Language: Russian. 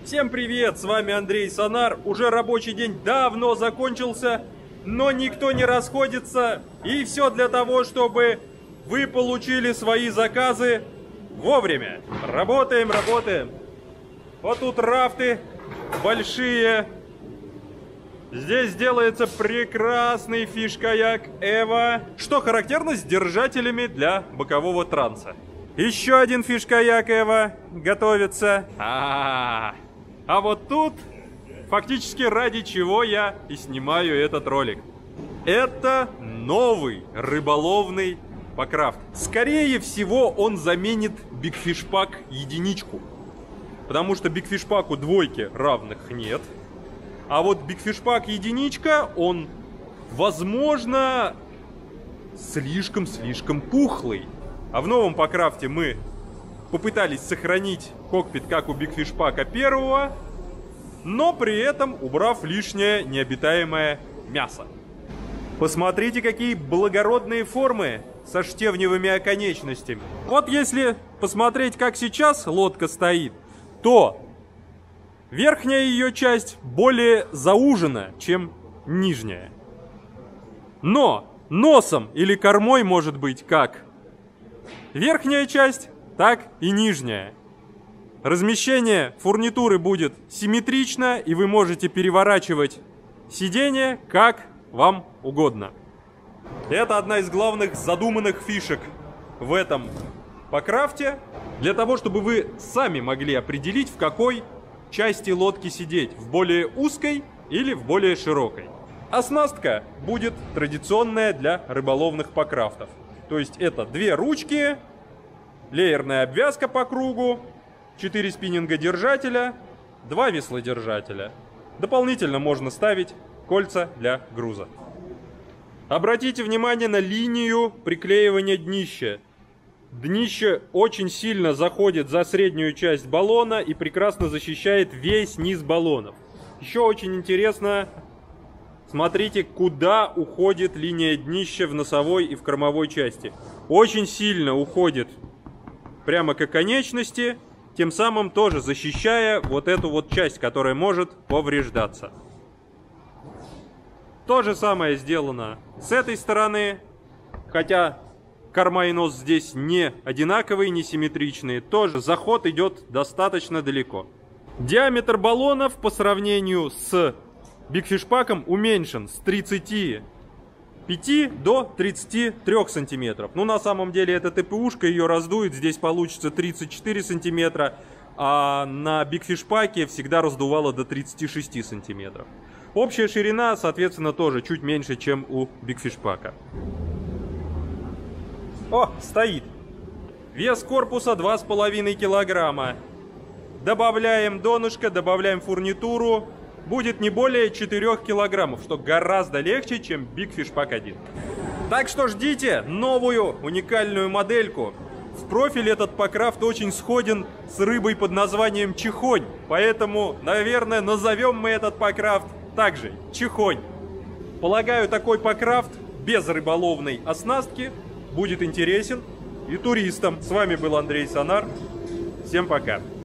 Всем привет, с вами Андрей Сонар. Уже рабочий день давно закончился, но никто не расходится. И все для того, чтобы вы получили свои заказы вовремя. Работаем, работаем. Вот тут рафты большие. Здесь делается прекрасный фиш-каяк Эва, что характерно с держателями для бокового транса. Еще один фиш-каяк Эва готовится. А вот тут фактически ради чего я и снимаю этот ролик. Это новый рыболовный покрафт. Скорее всего, он заменит Big Fish Pack единичку. Потому что Big Fish Pack'у двойки равных нет. А вот Big Fish Pack единичка, он, возможно, слишком пухлый. А в новом покрафте мы попытались сохранить кокпит, как у Big Fish Pack'а первого, но при этом убрав лишнее необитаемое мясо. Посмотрите, какие благородные формы со штевневыми оконечностями. Вот если посмотреть, как сейчас лодка стоит, то верхняя ее часть более заужена, чем нижняя. Но носом или кормой может быть как верхняя часть, так и нижняя. Размещение фурнитуры будет симметрично, и вы можете переворачивать сиденье как вам угодно. Это одна из главных задуманных фишек в этом покрафте, для того, чтобы вы сами могли определить, в какой части лодки сидеть, в более узкой или в более широкой. Оснастка будет традиционная для рыболовных покрафтов. То есть это две ручки, леерная обвязка по кругу, 4 спиннинга держателя, 2 веслодержателя. Дополнительно можно ставить кольца для груза. Обратите внимание на линию приклеивания днища. Днище очень сильно заходит за среднюю часть баллона и прекрасно защищает весь низ баллонов. Еще очень интересно, смотрите, куда уходит линия днища в носовой и в кормовой части. Очень сильно уходит прямо к оконечности, тем самым тоже защищая вот эту вот часть, которая может повреждаться. То же самое сделано с этой стороны, хотя корма и нос здесь не одинаковые, не симметричные, тоже заход идет достаточно далеко. Диаметр баллонов по сравнению с Big Fish Pack'ом уменьшен с 35 до 33 сантиметров. Ну, на самом деле, это ТПУшка, ее раздует, здесь получится 34 сантиметра, а на Big Fish Pack'е всегда раздувало до 36 сантиметров. Общая ширина, соответственно, тоже чуть меньше, чем у Big Fish Pack'а. О, стоит. Вес корпуса 2,5 килограмма. Добавляем донышко, добавляем фурнитуру. Будет не более 4 килограммов, что гораздо легче, чем Big Fish Pack 1. Так что ждите новую уникальную модельку. В профиль этот покрафт очень сходен с рыбой под названием чихонь. Поэтому, наверное, назовем мы этот покрафт также чихонь. Полагаю, такой покрафт без рыболовной оснастки будет интересен и туристам. С вами был Андрей Сонар. Всем пока.